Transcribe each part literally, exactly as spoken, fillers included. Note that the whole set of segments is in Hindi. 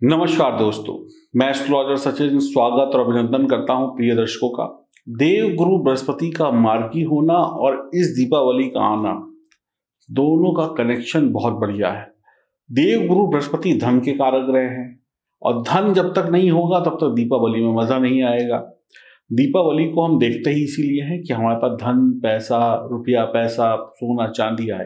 नमस्कार दोस्तों, मैं एस्ट्रोलॉजर सचिन स्वागत और अभिनंदन करता हूं प्रिय दर्शकों का। देव गुरु बृहस्पति का मार्गी होना और इस दीपावली का आना, दोनों का कनेक्शन बहुत बढ़िया है। देव गुरु बृहस्पति धन के कारक ग्रह हैं और धन जब तक नहीं होगा तब तक दीपावली में मजा नहीं आएगा। दीपावली को हम देखते ही इसीलिए हैं कि हमारे पास धन, पैसा, रुपया, पैसा, सोना, चांदी आए।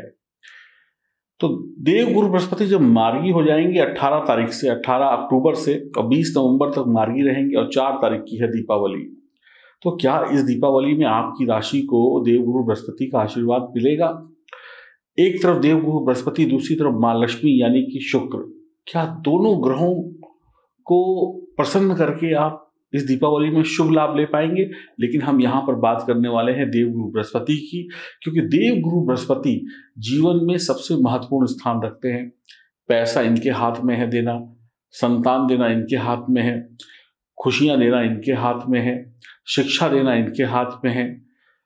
तो देव गुरु बृहस्पति जब मार्गी हो जाएंगे अठारह तारीख से, अठारह अक्टूबर से और बीस नवंबर तक मार्गी रहेंगे और चार तारीख की है दीपावली। तो क्या इस दीपावली में आपकी राशि को देव गुरु बृहस्पति का आशीर्वाद मिलेगा? एक तरफ देव गुरु बृहस्पति, दूसरी तरफ मां लक्ष्मी यानी कि शुक्र, क्या दोनों ग्रहों को प्रसन्न करके आप इस दीपावली में शुभ लाभ ले पाएंगे? लेकिन हम यहाँ पर बात करने वाले हैं देव गुरु बृहस्पति की, क्योंकि देव गुरु बृहस्पति जीवन में सबसे महत्वपूर्ण स्थान रखते हैं। पैसा इनके हाथ में है देना, संतान देना इनके हाथ में है, खुशियां देना इनके हाथ में है, शिक्षा देना इनके हाथ में है,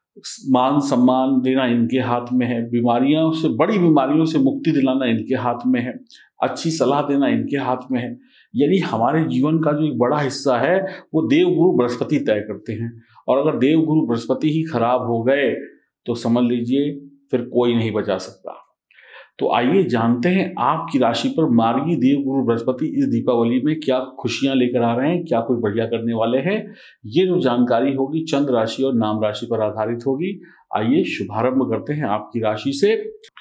मान सम्मान देना इनके हाथ में है, बीमारियों से, बड़ी बीमारियों से मुक्ति दिलाना इनके हाथ में है, अच्छी सलाह देना इनके हाथ में है। यानी हमारे जीवन का जो एक बड़ा हिस्सा है वो देव गुरु बृहस्पति तय करते हैं। और अगर देव गुरु बृहस्पति ही खराब हो गए तो समझ लीजिए फिर कोई नहीं बचा सकता। तो आइए जानते हैं आपकी राशि पर मार्गी देव गुरु बृहस्पति इस दीपावली में क्या खुशियां लेकर आ रहे हैं, क्या कुछ बढ़िया करने वाले हैं। ये जो जानकारी होगी चंद्र राशि और नाम राशि पर आधारित होगी। आइए शुभारंभ करते हैं आपकी राशि से।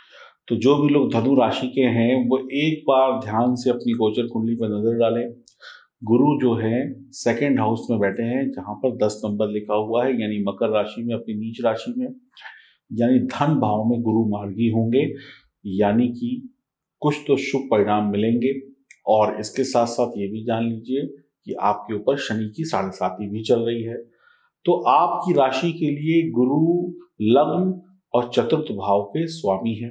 तो जो भी लोग धनु राशि के हैं वो एक बार ध्यान से अपनी गोचर कुंडली पर नजर डालें। गुरु जो है सेकंड हाउस में बैठे हैं, जहां पर दस नंबर लिखा हुआ है, यानी मकर राशि में, अपनी नीच राशि में, यानी धन भाव में गुरु मार्गी होंगे, यानी कि कुछ तो शुभ परिणाम मिलेंगे। और इसके साथ साथ ये भी जान लीजिए कि आपके ऊपर शनि की साढ़े साती भी चल रही है। तो आपकी राशि के लिए गुरु लग्न और चतुर्थ भाव के स्वामी है।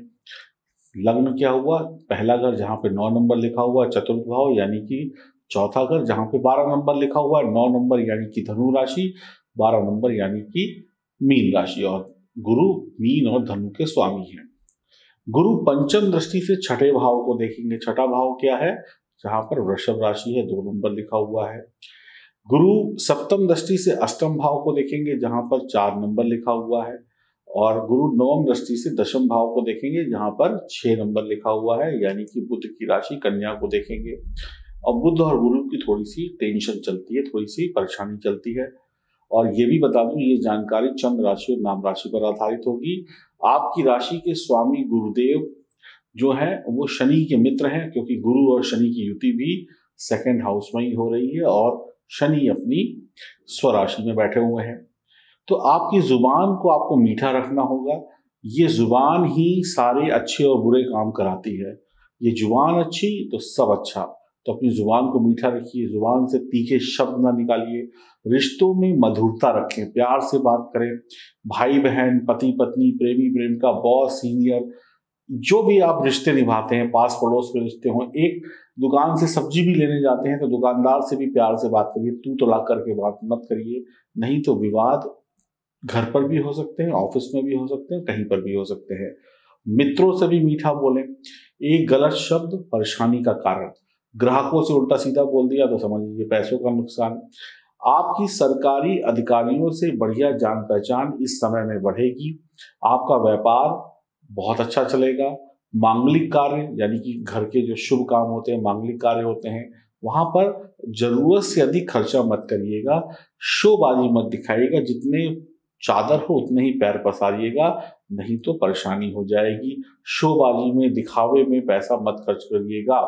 लग्न क्या हुआ? पहला घर जहां पे नौ नंबर लिखा हुआ है चतुर्थ भाव, यानी कि चौथा घर जहां पे बारह नंबर लिखा हुआ है, नौ नंबर यानी कि धनु राशि, बारह नंबर यानी कि मीन राशि। और गुरु मीन और धनु के स्वामी हैं। गुरु पंचम दृष्टि से छठे भाव को देखेंगे। छठा भाव क्या है? जहां पर वृषभ राशि है, दो नंबर लिखा हुआ है। गुरु सप्तम दृष्टि से अष्टम भाव को देखेंगे, जहां पर चार नंबर लिखा हुआ है। और गुरु नवम दृष्टि से दशम भाव को देखेंगे, जहां पर छह नंबर लिखा हुआ है, यानी कि बुध की राशि कन्या को देखेंगे। और बुध और गुरु की थोड़ी सी टेंशन चलती है, थोड़ी सी परेशानी चलती है। और ये भी बता दूं, ये जानकारी चंद्र राशि और नाम राशि पर आधारित होगी। आपकी राशि के स्वामी गुरुदेव जो है वो शनि के मित्र हैं, क्योंकि गुरु और शनि की युति भी सेकेंड हाउस में ही हो रही है और शनि अपनी स्वराशि में बैठे हुए हैं। तो आपकी जुबान को आपको मीठा रखना होगा। ये जुबान ही सारे अच्छे और बुरे काम कराती है। ये जुबान अच्छी तो सब अच्छा। तो अपनी जुबान को मीठा रखिए, जुबान से तीखे शब्द ना निकालिए, रिश्तों में मधुरता रखें, प्यार से बात करें। भाई बहन, पति पत्नी, प्रेमी प्रेमिका, बॉस, सीनियर, जो भी आप रिश्ते निभाते हैं, पास पड़ोस के रिश्ते हों, एक दुकान से सब्जी भी लेने जाते हैं तो दुकानदार से भी प्यार से बात करिए, तू तो ला करके बात मत करिए, नहीं तो विवाद घर पर भी हो सकते हैं, ऑफिस में भी हो सकते हैं, कहीं पर भी हो सकते हैं। मित्रों से भी मीठा बोलें। एक गलत शब्द परेशानी का कारण, ग्राहकों से उल्टा सीधा बोल दिया तो समझ लीजिए पैसों का नुकसान। आपकी सरकारी अधिकारियों से बढ़िया जान पहचान इस समय में बढ़ेगी। आपका व्यापार बहुत अच्छा चलेगा। मांगलिक कार्य यानी कि घर के जो शुभ काम होते हैं, मांगलिक कार्य होते हैं, वहां पर जरूरत से अधिक खर्चा मत करिएगा। शोबाजी मत दिखाइएगा, जितने चादर हो उतने ही पैर पसारिएगा, नहीं तो परेशानी हो जाएगी। शोबाजी में, दिखावे में पैसा मत खर्च करिएगा।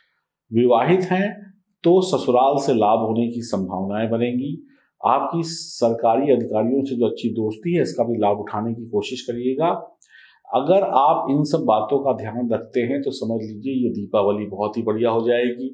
विवाहित हैं तो ससुराल से लाभ होने की संभावनाएं बनेंगी। आपकी सरकारी अधिकारियों से जो अच्छी दोस्ती है इसका भी लाभ उठाने की कोशिश करिएगा। अगर आप इन सब बातों का ध्यान रखते हैं तो समझ लीजिए ये दीपावली बहुत ही बढ़िया हो जाएगी।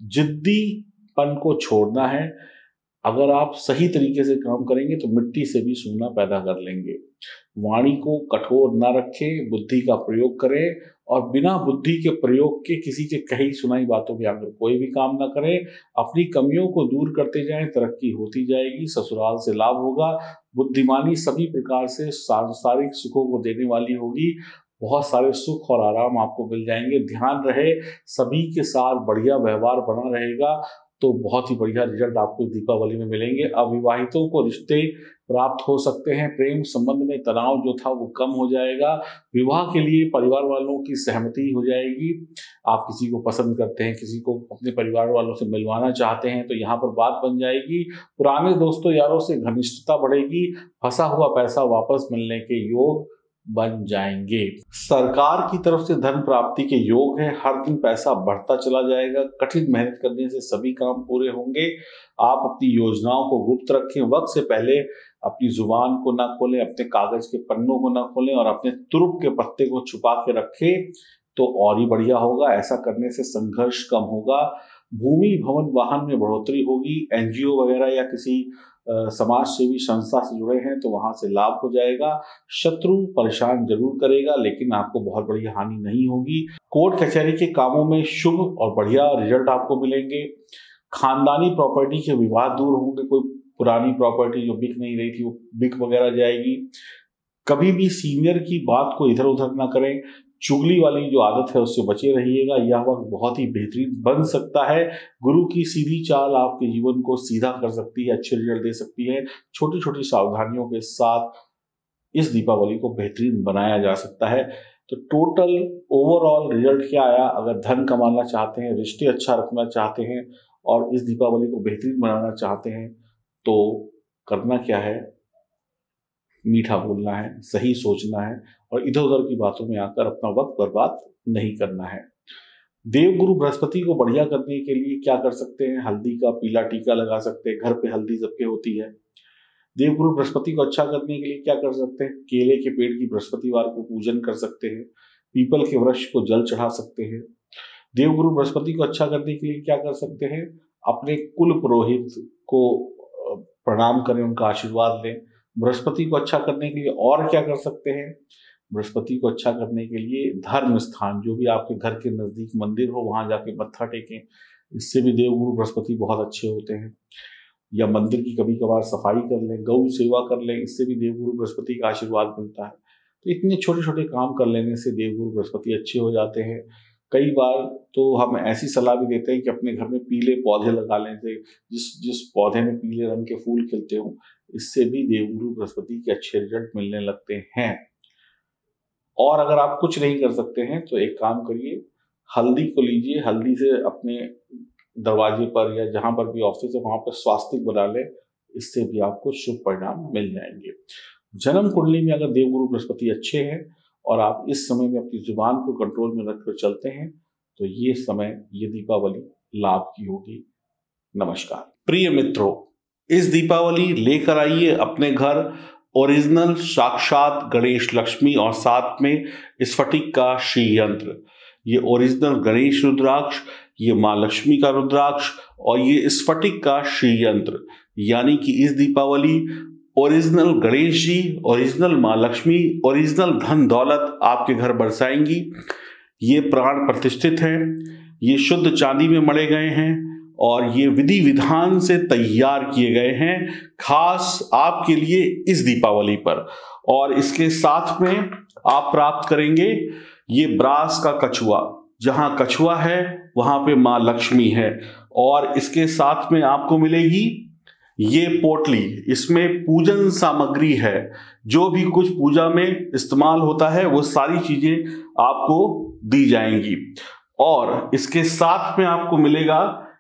जिद्दीपन को छोड़ना है। अगर आप सही तरीके से काम करेंगे तो मिट्टी से भी सोना पैदा कर लेंगे। वाणी को कठोर न रखें, बुद्धि का प्रयोग करें और बिना बुद्धि के प्रयोग के किसी के कही सुनाई बातों के आगे कोई भी काम ना करें। अपनी कमियों को दूर करते जाएं, तरक्की होती जाएगी, ससुराल से लाभ होगा। बुद्धिमानी सभी प्रकार से सांसारिक सुखों को देने वाली होगी। बहुत सारे सुख और आराम आपको मिल जाएंगे। ध्यान रहे सभी के साथ बढ़िया व्यवहार बना रहेगा तो बहुत ही बढ़िया रिजल्ट आपको दीपावली में मिलेंगे। अविवाहितों को रिश्ते प्राप्त हो सकते हैं। प्रेम संबंध में तनाव जो था वो कम हो जाएगा। विवाह के लिए परिवार वालों की सहमति हो जाएगी। आप किसी को पसंद करते हैं, किसी को अपने परिवार वालों से मिलवाना चाहते हैं तो यहाँ पर बात बन जाएगी। पुराने दोस्तों यारों से घनिष्ठता बढ़ेगी। फंसा हुआ पैसा वापस मिलने के योग बन जाएंगे। सरकार की तरफ से धन प्राप्ति के योग है। हर दिन पैसा बढ़ता चला जाएगा। कठिन मेहनत करने से सभी काम पूरे होंगे। आप अपनी योजनाओं को गुप्त रखें। वक्त से पहले अपनी जुबान को ना खोलें, अपने कागज के पन्नों को ना खोलें और अपने तुरुप के पत्ते को छुपा के रखें तो और ही बढ़िया होगा। ऐसा करने से संघर्ष कम होगा। भूमि भवन वाहन में बढ़ोतरी होगी। एनजीओ वगैरह या किसी समाज सेवी संस्था से जुड़े हैं तो वहां से लाभ हो जाएगा। शत्रु परेशान जरूर करेगा लेकिन आपको बहुत बड़ी हानि नहीं होगी। कोर्ट कचहरी के कामों में शुभ और बढ़िया रिजल्ट आपको मिलेंगे। खानदानी प्रॉपर्टी के विवाद दूर होंगे। कोई पुरानी प्रॉपर्टी जो बिक नहीं रही थी वो बिक वगैरह जाएगी। कभी भी सीनियर की बात को इधर उधर ना करें। चुगली वाली जो आदत है उससे बचे रहिएगा। यह वक्त बहुत ही बेहतरीन बन सकता है। गुरु की सीधी चाल आपके जीवन को सीधा कर सकती है, अच्छे रिजल्ट दे सकती है। छोटी छोटी सावधानियों के साथ इस दीपावली को बेहतरीन बनाया जा सकता है। तो टोटल ओवरऑल रिजल्ट क्या आया? अगर धन कमाना चाहते हैं, रिश्ते अच्छा रखना चाहते हैं और इस दीपावली को बेहतरीन बनाना चाहते हैं तो करना क्या है? मीठा बोलना है, सही सोचना है और इधर उधर की बातों में आकर अपना वक्त बर्बाद नहीं करना है। देवगुरु बृहस्पति को बढ़िया करने के लिए क्या कर सकते हैं? हल्दी का पीला टीका लगा सकते हैं। घर पे हल्दी सबके होती है। देवगुरु बृहस्पति को अच्छा करने के लिए क्या कर सकते हैं? केले के पेड़ की बृहस्पतिवार को पूजन कर सकते हैं। पीपल के वृक्ष को जल चढ़ा सकते हैं। देवगुरु बृहस्पति को अच्छा करने के लिए क्या कर सकते हैं? अपने कुल पुरोहित को प्रणाम करें, उनका आशीर्वाद लें। बृहस्पति को अच्छा करने के लिए और क्या कर सकते हैं? बृहस्पति को अच्छा करने के लिए धर्म स्थान, जो भी आपके घर के नजदीक मंदिर हो, वहां जाके मत्था टेकें। इससे भी देवगुरु बृहस्पति बहुत अच्छे होते हैं। या मंदिर की कभी कभार सफाई कर लें, गौ सेवा कर लें, इससे भी देवगुरु बृहस्पति का आशीर्वाद मिलता है। तो इतने छोटे छोटे काम कर लेने से देवगुरु बृहस्पति अच्छे हो जाते हैं। कई बार तो हम ऐसी सलाह भी देते हैं कि अपने घर में पीले पौधे लगा लें से जिस जिस पौधे में पीले रंग के फूल खिलते हों, इससे भी देवगुरु बृहस्पति के अच्छे रिजल्ट मिलने लगते हैं। और अगर आप कुछ नहीं कर सकते हैं तो एक काम करिए, हल्दी को लीजिए, हल्दी से अपने दरवाजे पर या जहां पर भी ऑफिस है वहां पर स्वास्तिक बना लें। इससे भी आपको शुभ परिणाम मिल जाएंगे। जन्म कुंडली में अगर देवगुरु बृहस्पति अच्छे हैं और आप इस समय में अपनी जुबान को कंट्रोल में रखकर चलते हैं तो ये समय, ये दीपावली लाभ की होगी। नमस्कार प्रिय मित्रों, इस दीपावली लेकर आइए अपने घर ओरिजिनल साक्षात गणेश लक्ष्मी और साथ में स्फटिक का श्री यंत्र। ये ओरिजिनल गणेश रुद्राक्ष, ये माँ लक्ष्मी का रुद्राक्ष और ये स्फटिक का श्री यंत्र, यानी कि इस दीपावली ओरिजिनल गणेश जी, ओरिजिनल माँ लक्ष्मी, ओरिजिनल धन दौलत आपके घर बरसाएंगी। ये प्राण प्रतिष्ठित हैं, ये शुद्ध चांदी में मढ़े गए हैं और ये विधि विधान से तैयार किए गए हैं खास आपके लिए इस दीपावली पर। और इसके साथ में आप प्राप्त करेंगे ये ब्रास का कछुआ। जहां कछुआ है वहां पे माँ लक्ष्मी है। और इसके साथ में आपको मिलेगी ये पोटली। इसमें पूजन सामग्री है, जो भी कुछ पूजा में इस्तेमाल होता है वो सारी चीजें आपको दी जाएंगी। और इसके साथ में आपको मिलेगा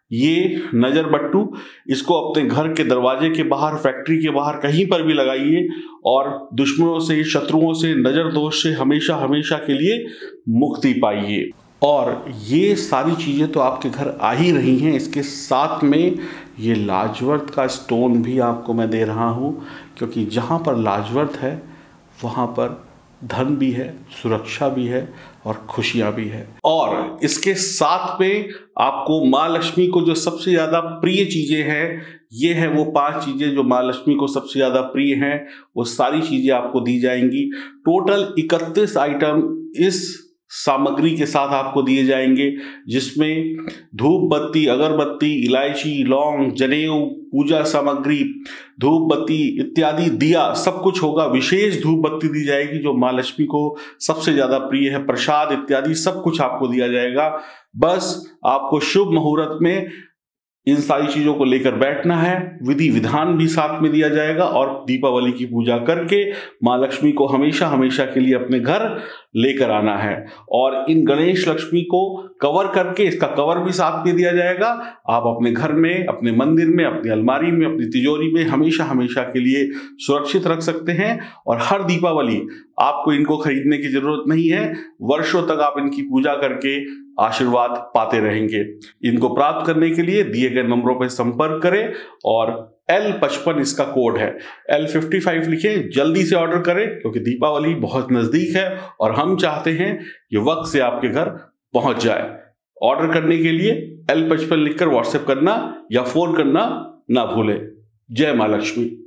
ये नजर बट्टू। इसको अपने घर के दरवाजे के बाहर, फैक्ट्री के बाहर कहीं पर भी लगाइए और दुश्मनों से, शत्रुओं से, नजर दोष से हमेशा हमेशा के लिए मुक्ति पाइए। और ये सारी चीजें तो आपके घर आ ही रही हैं। इसके साथ में ये लाजवर्त का स्टोन भी आपको मैं दे रहा हूँ, क्योंकि जहाँ पर लाजवर्त है वहाँ पर धन भी है, सुरक्षा भी है और खुशियां भी है। और इसके साथ में आपको माँ लक्ष्मी को जो सबसे ज्यादा प्रिय चीजें हैं, ये है वो पांच चीजें जो माँ लक्ष्मी को सबसे ज्यादा प्रिय हैं, वो सारी चीजें आपको दी जाएंगी। टोटल इकतीस आइटम इस सामग्री के साथ आपको दिए जाएंगे, जिसमें धूप बत्ती, अगरबत्ती, इलायची, लौंग, जनेऊ, पूजा सामग्री, धूप बत्ती इत्यादि, दिया, सब कुछ होगा। विशेष धूप बत्ती दी जाएगी जो माँ लक्ष्मी को सबसे ज्यादा प्रिय है। प्रसाद इत्यादि सब कुछ आपको दिया जाएगा। बस आपको शुभ मुहूर्त में इन सारी चीजों को लेकर बैठना है। विधि विधान भी साथ में दिया जाएगा और दीपावली की पूजा करके माँ लक्ष्मी को हमेशा हमेशा के लिए अपने घर लेकर आना है। और इन गणेश लक्ष्मी को कवर करके, इसका कवर भी साथ में दिया जाएगा। आप अपने घर में, अपने मंदिर में, अपनी अलमारी में, अपनी तिजोरी में हमेशा हमेशा के लिए सुरक्षित रख सकते हैं। और हर दीपावली आपको इनको खरीदने की जरूरत नहीं है, वर्षों तक आप इनकी पूजा करके आशीर्वाद पाते रहेंगे। इनको प्राप्त करने के लिए दिए गए नंबरों पर संपर्क करें और एल पचपन इसका कोड है, एल फिफ्टी फाइव लिखें, जल्दी से ऑर्डर करें क्योंकि दीपावली बहुत नजदीक है और हम चाहते हैं कि वक्त से आपके घर पहुंच जाए। ऑर्डर करने के लिए एल पचपन लिखकर व्हाट्सएप करना या फोन करना ना भूलें। जय मां लक्ष्मी।